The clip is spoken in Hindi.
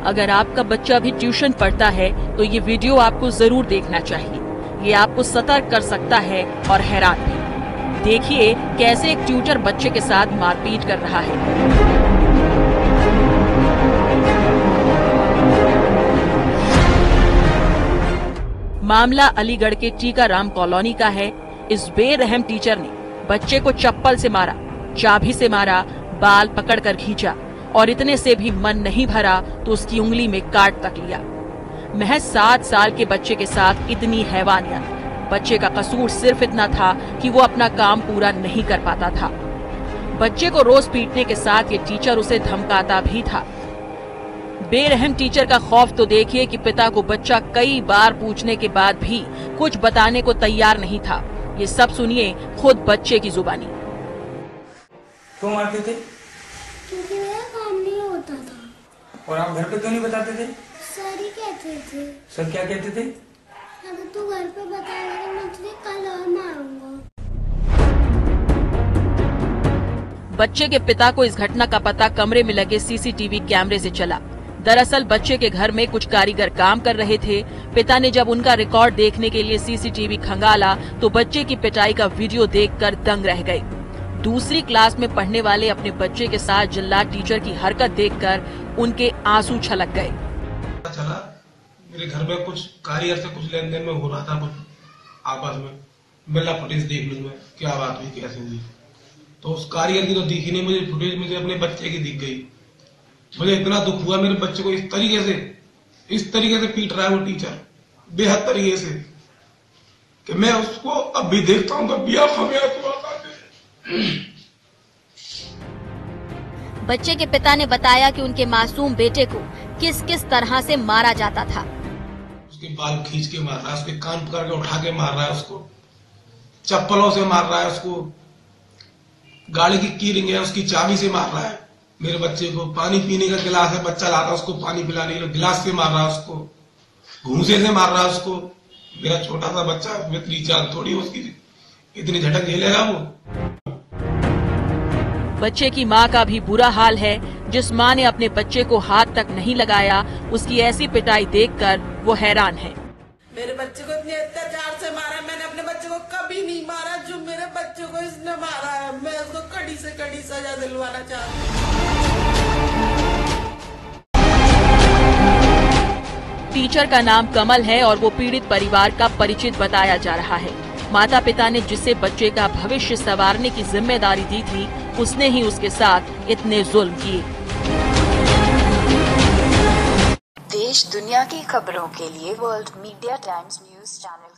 अगर आपका बच्चा भी ट्यूशन पढ़ता है तो ये वीडियो आपको जरूर देखना चाहिए। ये आपको सतर्क कर सकता है और हैरान भी। देखिए कैसे एक ट्यूटर बच्चे के साथ मारपीट कर रहा है। मामला अलीगढ़ के टीकाराम कॉलोनी का है। इस बेरहम टीचर ने बच्चे को चप्पल से मारा, चाबी से मारा, बाल पकड़कर खींचा और इतने से भी मन नहीं भरा तो उसकी उंगली में काट तक लिया। महज 7 साल के बच्चे के साथ इतनी हैवानियत। बच्चे का कसूर सिर्फ इतना था कि वो अपना काम पूरा नहीं कर पाता था। बच्चे को रोज पीटने के साथ ये टीचर उसे धमकाता भी था। बेरहम टीचर का खौफ तो देखिए कि पिता को बच्चा कई बार पूछने के बाद भी कुछ बताने को तैयार नहीं था। ये सब सुनिए खुद बच्चे की जुबानी। क्यों मारते थे? क्योंकि मेरा काम नहीं होता था। और आप घर पे क्यों नहीं बताते थे? सर ही कहते थे। सर क्या कहते थे? अगर तू घर पे बताएगा तो मैं तुझे कल और मारूंगा। बच्चे के पिता को इस घटना का पता कमरे में लगे सीसीटीवी कैमरे से चला। दरअसल बच्चे के घर में कुछ कारीगर काम कर रहे थे। पिता ने जब उनका रिकॉर्ड देखने के लिए सीसीटीवी खंगाला तो बच्चे की पिटाई का वीडियो देखकर दंग रह गए। दूसरी क्लास में पढ़ने वाले अपने बच्चे के साथ जिल्लात टीचर की हरकत देखकर उनके आंसू छलक गए। चला मेरे घर में कुछ कारीगर से कुछ लेन देन में हो रहा था, कुछ आपस में मिला फुटेज देख लूं मैं क्या बात हुई कैसे हुई। तो उस कारीगर की तो दिखी नहीं मुझे फुटेज, मुझे अपने बच्चे की दिख गई। मुझे इतना दुख हुआ, मेरे बच्चे को इस तरीके से पीट रहा है वो टीचर, बेहद तरीके से, कि मैं उसको अब भी देखता हूँ तो बच्चे के पिता ने बताया कि उनके मासूम बेटे को किस किस तरह से मारा जाता था। उसके बाल खींच के मार रहा है, उसके कान पकड़ के उठा के मार रहा है, उसको चप्पलों से मार रहा है, उसको गाड़ी की कीरिंग है उसकी चाबी से मार रहा है। मेरे बच्चे को पानी पीने का गिलास है, बच्चा लाता उसको पानी पिलाने के गिलास से मार रहा है, उसको घूंसे से मार रहा है उसको। मेरा छोटा सा बच्चा, इतनी चाल थोड़ी उसकी इतनी झटक झेलेगा वो। बच्चे की मां का भी बुरा हाल है। जिस मां ने अपने बच्चे को हाथ तक नहीं लगाया, उसकी ऐसी पिटाई देखकर वो हैरान है। मेरे बच्चे को इतने अत्याचार से मारा, मैंने अपने बच्चे को कभी नहीं मारा जो मेरे बच्चे को इसने मारा है। मैं उसको कड़ी से कड़ी सजा दिलवाना चाहती हूँ। टीचर का नाम कमल है और वो पीड़ित परिवार का परिचित बताया जा रहा है। माता पिता ने जिसे बच्चे का भविष्य संवारने की जिम्मेदारी दी थी, उसने ही उसके साथ इतने जुल्म किए। देश दुनिया की खबरों के लिए world media times news channel